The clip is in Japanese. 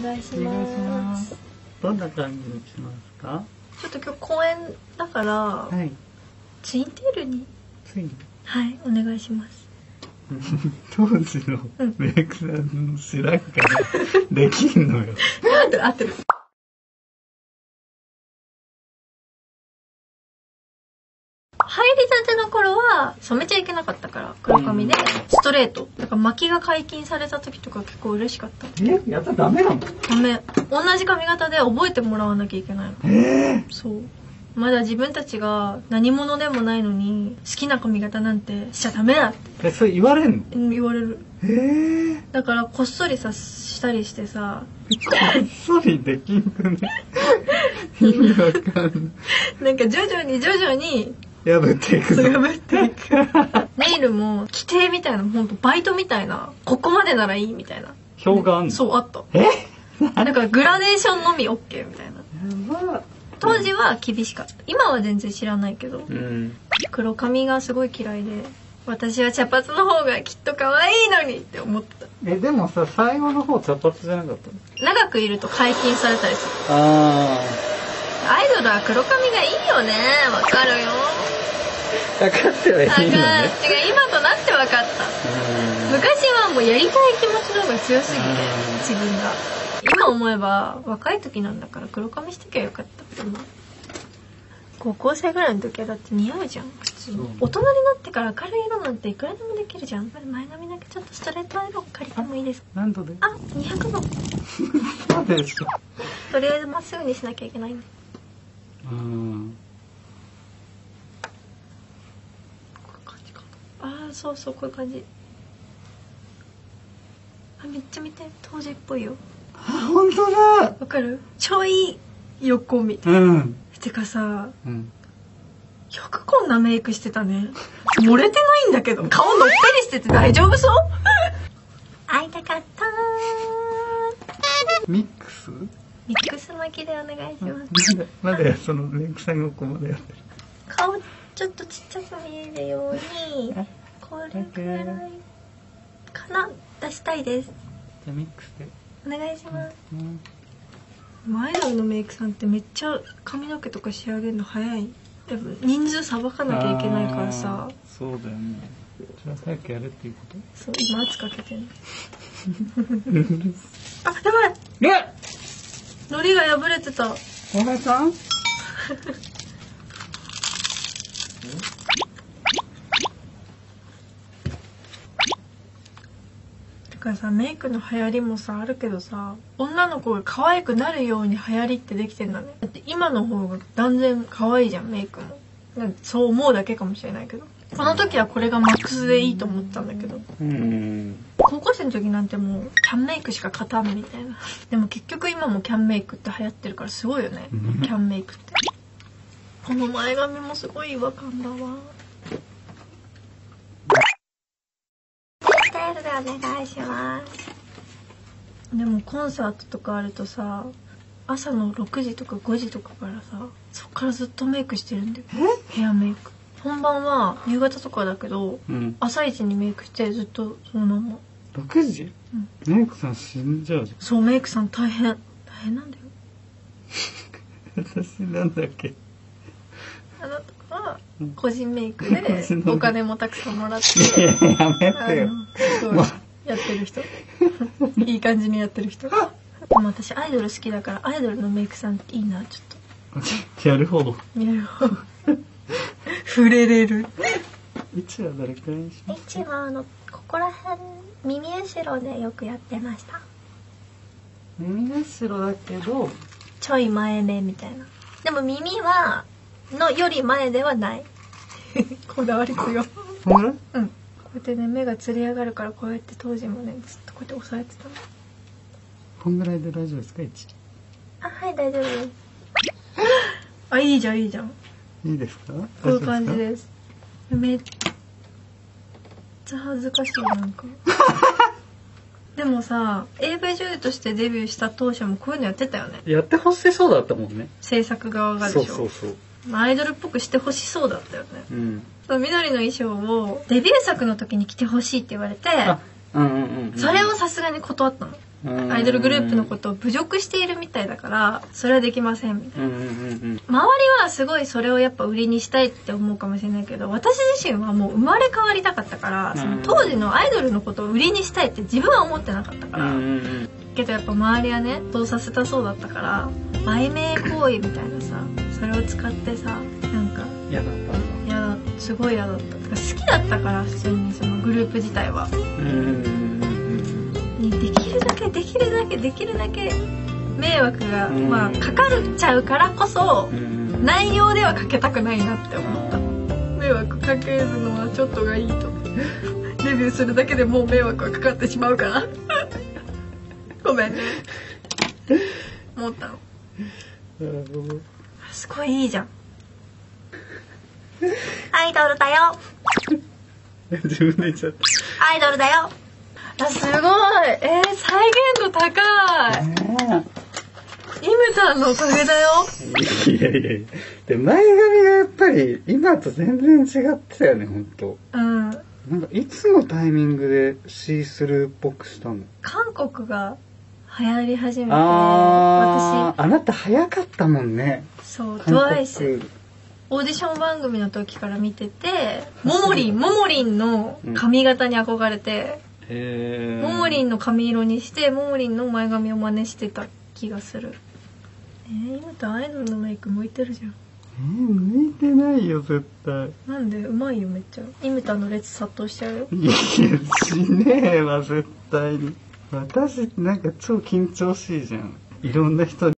願いします。 どんな感じにしますか？ ちょっと今日公演だから、はい、ツインテールに。はい、お願いします。 当時のメイクさんの知らんからできんのよ。 合ってる。入りたての頃は染めちゃいけなかったから黒髪でストレートだから巻きが解禁された時とか結構嬉しかった。 やったらダメなの？ ダメ。同じ髪型で覚えてもらわなきゃいけないの。そう。まだ自分たちが何者でもないのに好きな髪型なんてしちゃダメだって。 それ言われんの？ 言われる。だからこっそりさしたりしてさ。 こっそりできんくね。意味わかんない。 なんか徐々に破っていく。 ネイルも規定みたいな、ほんとバイトみたいな、ここまでならいいみたいな表があんの？ そうあった。だからグラデーションのみ OK みたいな。当時は厳しかった。今は全然知らないけど、黒髪がすごい嫌いで、私は茶髪の方がきっと可愛いのにって思ってた。 でもさ、最後の方茶髪じゃなかったの？ 長くいると解禁されたりする。アイドルは黒髪がいいよね。わかるよ。 分かってはいいのね。 今となって分かった。昔はもうやりたい気持ちの方が強すぎて、自分が。今思えば若い時なんだから黒髪してきゃよかったって思う。高校生ぐらいの時はだって似合うじゃん普通に。大人になってから明るい色なんていくらでもできるじゃん。前髪だけちょっとストレートアイロン借りてもいいですか？ 何度で ？200度。 そうですか。 とりあえずまっすぐにしなきゃいけないんで。こういう感じかな。そうそう、こういう感じ。めっちゃ見て、当時っぽいよ。 本当だ。 わかる？ちょい横見て。てかさ、よくこんなメイクしてたね。漏れてないんだけど、顔のっぺりしてて大丈夫そう？会いたかった。 ミックス巻きでお願いします。 まだそのメイクさんがここまでやってる。 顔ちょっとちっちゃく見えるようにこれくらいかな出したいです。 じゃあミックスでお願いします。アイドルのメイクさんってめっちゃ髪の毛とか仕上げるの早い。やっぱ人数さばかなきゃいけないからさ。そうだよね。 じゃあ早くやるっていうこと？ そう、今圧かけてる。やばい。のりが破れてた。 お前さん？ だからさ、メイクの流行りもさあるけどさ、女の子が可愛くなるように流行りってできてんだね。だって今の方が断然可愛いじゃん、メイクも。そう思うだけかもしれないけど、この時はこれがマックスでいいと思ったんだけど、高校生の時なんてもうキャンメイクしか勝たんみたいな。でも結局今もキャンメイクって流行ってるからすごいよね、キャンメイクって。この前髪もすごい違和感だわ。スタイルでお願いします。でもコンサートとかあるとさ、朝の6時とか5時とかからさ、そっからずっとメイクしてるんだよ。ヘアメイク。本番は夕方とかだけど、朝一にメイクしてずっとそのまま。 6時？メイクさん死んじゃうじゃん。 そう、メイクさん大変なんだよ。 私なんだっけ。 あなたは個人メイクでお金もたくさんもらって。 やめてよ。 やってる人。いい感じにやってる人。でも私アイドル好きだからアイドルのメイクさんいいな、ちょっと。やるほど。 触れれる。 位置はどれくらいにしますか？ 位置はここら辺、耳後ろでよくやってました。 耳後ろだけどちょい前目みたいな。でも耳はより前ではない。こだわり強い。 ほんま？ こうやってね、目がつり上がるから、こうやって当時もねずっとこうやって押さえてたの。 こんぐらいで大丈夫ですか？位置。 はい、大丈夫です。いいじゃんいいじゃん。 いいですか？こういう感じです。めっちゃ恥ずかしい、なんか。でもさ、AV 女優としてデビューした当初もこういうのやってたよね。 やってほしそうだったもんね。 制作側がでしょ。そう。アイドルっぽくしてほしそうだったよね。緑の衣装をデビュー作の時に着てほしいって言われて、それをさすがに断ったの。 アイドルグループのことを侮辱しているみたいだからそれはできませんみたいな、周りはすごいそれをやっぱ売りにしたいって思うかもしれないけど、私自身はもう生まれ変わりたかったから、その当時のアイドルのことを売りにしたいって自分は思ってなかったから、けどやっぱ周りはねそうさせたそうだったから売名行為みたいなさ、それを使ってさ、なんか嫌だったんだ。 すごい嫌だった。好きだったから普通にそのグループ自体は。できるだけ迷惑が、まあかかっちゃうからこそ、内容ではかけたくないなって思った。迷惑かけるのはちょっとがいいと。デビューするだけでもう迷惑がかかってしまうからごめんね思ったの。すごいいいじゃん。アイドルだよ。 自分で言っちゃった。 アイドルだよ。すごい。再現度高い。イムタンのおかげだよ。 いや。で、前髪がやっぱり今と全然違ってたよね、ほんと。なんかいつのタイミングでシースルーっぽくしたの？ 韓国が流行り始めて、 あなた早かったもんね。 そう、TWICE。オーディション番組の時から見てて、ももりんの髪型に憧れて、ももりんの髪色にして、ももりんの前髪を真似してた気がする。今とアイドルのメイク向いてるじゃん。 向いてないよ絶対。 なんで？うまいよめっちゃ。イムタンの列殺到しちゃうよ。 いやしねえわ絶対に。私なんか超緊張しいじゃん。いろんな人に